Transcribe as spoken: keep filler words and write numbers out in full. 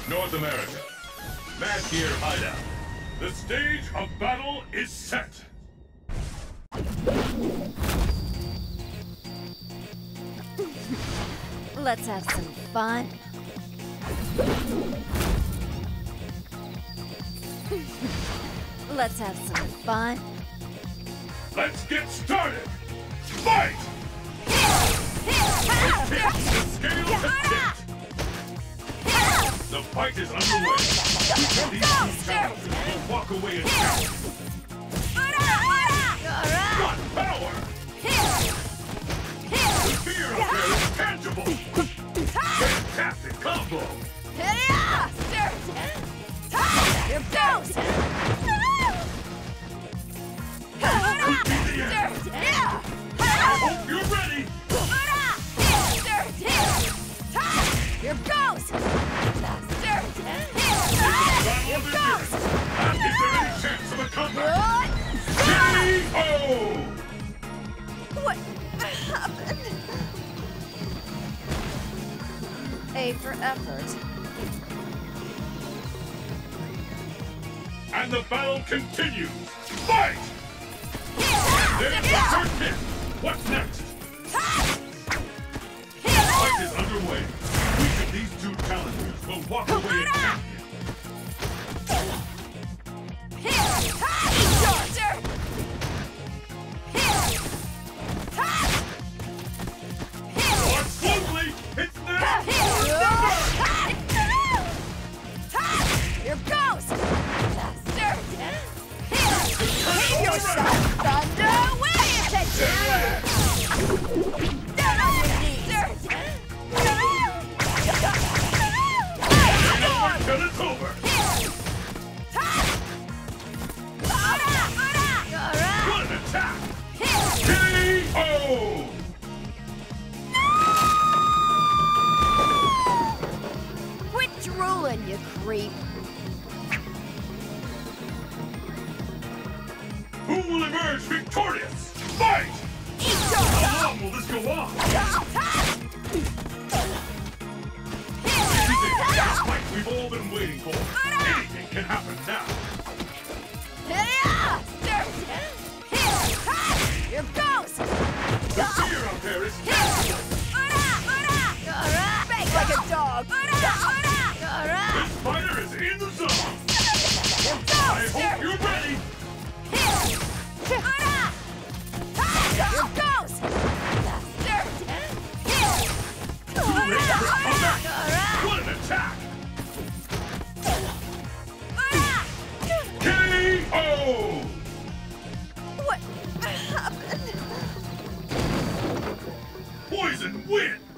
North America. Mad Gear Hideout. The stage of battle is set. Let's have some fun. Let's have some fun. Let's get started! Fight! The scales have tipped! The fight is underway. These two challengers will walk away in champions. Got power! The fear up there is tangible! Fantastic combo! Here goes! Could be the end. I hope you're ready! Here goes! Here goes! Is there any chance of a comeback? K O! What happened? A for effort. And the battle continues! Fight! There's the first hit! What's next? The fight is underway. Each of these two challengers will walk away as champions. More smoothly! It's now! Here goes! Turn Yourself, Thunder! Where you Down on your knees! Until it's over! What an attack! K O! Quit drooling, you creep! Who will emerge victorious? Fight! How long will this go on? This is it, the fight we've all been waiting for. Anything can happen now. Here goes! The fear out there is tangible. Bang like a dog! This fighter is in the zone. I hope you're ready. Here goes! Ready for a comeback? What an attack! K O! What happened? Poison wins!